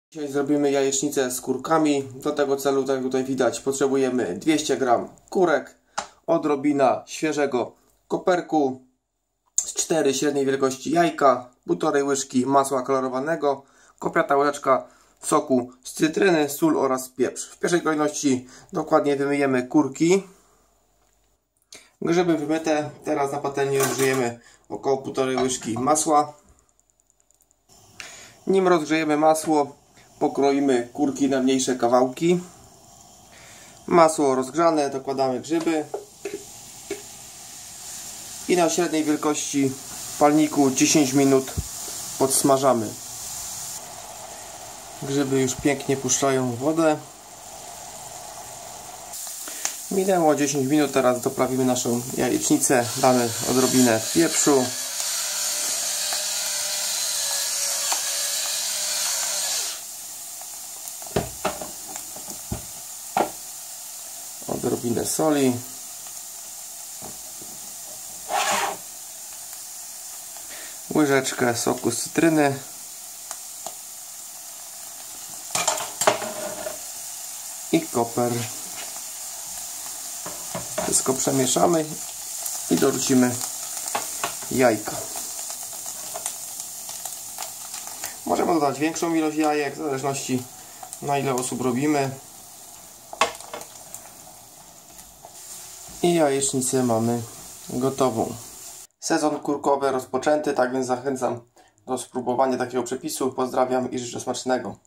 Dzisiaj zrobimy jajecznicę z kurkami. Do tego celu, tak jak tutaj widać, potrzebujemy 200 g kurek, odrobina świeżego koperku, 4 średniej wielkości jajka, 1,5 łyżki masła kolorowanego, kopiata łyżeczka soku z cytryny, sól oraz pieprz. W pierwszej kolejności dokładnie wymyjemy kurki. Grzyby wymyte. Teraz na patelnię rozgrzejemy około 1,5 łyżki masła. Nim rozgrzejemy masło, pokroimy kurki na mniejsze kawałki. Masło rozgrzane, dokładamy grzyby i na średniej wielkości palniku 10 minut podsmażamy. Grzyby już pięknie puszczają wodę. Minęło 10 minut, teraz doprawimy naszą jajecznicę. Damy odrobinę pieprzu, odrobinę soli, łyżeczkę soku z cytryny i koper. Wszystko przemieszamy i dorzucimy jajka. Możemy dodać większą ilość jajek, w zależności na ile osób robimy. I jajecznicę mamy gotową. Sezon kurkowy rozpoczęty, tak więc zachęcam do spróbowania takiego przepisu. Pozdrawiam i życzę smacznego.